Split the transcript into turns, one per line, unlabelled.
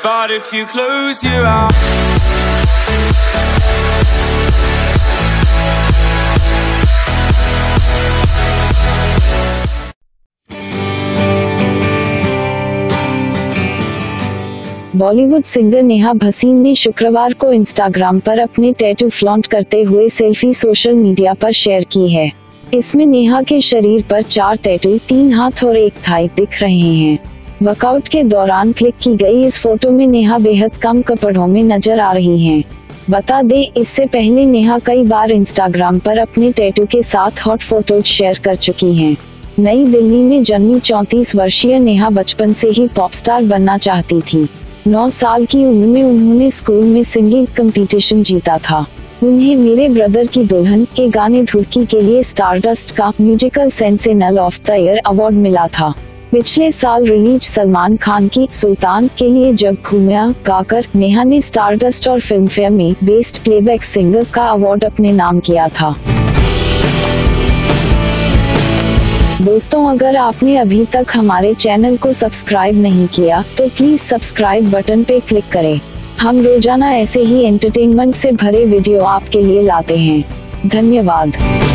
but if you close your eyes.
Bollywood singer Neha Bhasin ने शुक्रवार को इंस्टाग्राम पर अपने टैटू फ्लॉन्ट करते हुए सेल्फी सोशल मीडिया पर शेयर की है। इसमें नेहा के शरीर पर 4 टैटू, 3 हाथ और 1 थाई दिख रहे हैं। वर्कआउट के दौरान क्लिक की गई इस फोटो में नेहा बेहद कम कपड़ों में नजर आ रही हैं। बता दें, इससे पहले नेहा कई बार इंस्टाग्राम पर अपने टैटू के साथ हॉट फोटोज शेयर कर चुकी हैं। नई दिल्ली में जन्मी 34 वर्षीय नेहा बचपन से ही पॉप स्टार बनना चाहती थी। 9 साल की उम्र में उन्होंने स्कूल में सिंगिंग कंपटीशन जीता था। उन्हें मेरे ब्रदर की दुल्हन के गाने धुड़की के लिए स्टारडस्ट का musical sensational of the year award मिला था। पिछले साल रिलीज सलमान खान की सुल्तान के लिए जग घूमिया गाकर नेहा ने स्टारडस्ट और फिल्मफेयर में बेस्ट प्लेबैक सिंगर का अवार्ड अपने नाम किया था। दोस्तों, अगर आपने अभी तक हमारे चैनल को सब्सक्राइब नहीं किया तो प्लीज सब्सक्राइब बटन पे क्लिक करें। हम रोजाना ऐसे ही एंटरटेनमेंट से भरे वीडियो आपके लिए लाते हैं। धन्यवाद।